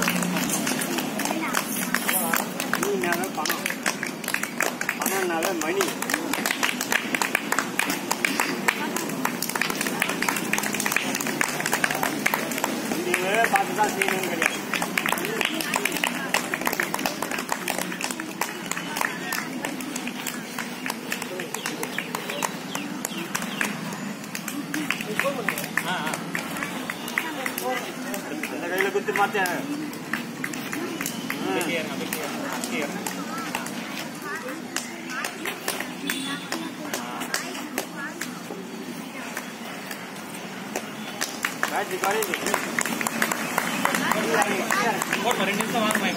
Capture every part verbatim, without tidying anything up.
மணினாவே பணம், பணம்னாவே மணி. நீங்களே பார்த்து தான் செய்யணும்னு கிடையாது. அந்த கையில குத்து மாத்தேன். காய்ச்சி காய்ச்சி ரெண்டு நிமிஷம் வாங்க.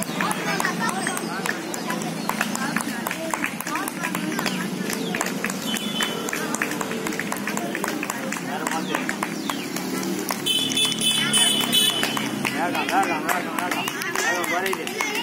வேகம் வேகம் வேகம் வேகம் வேகம் குறையுது.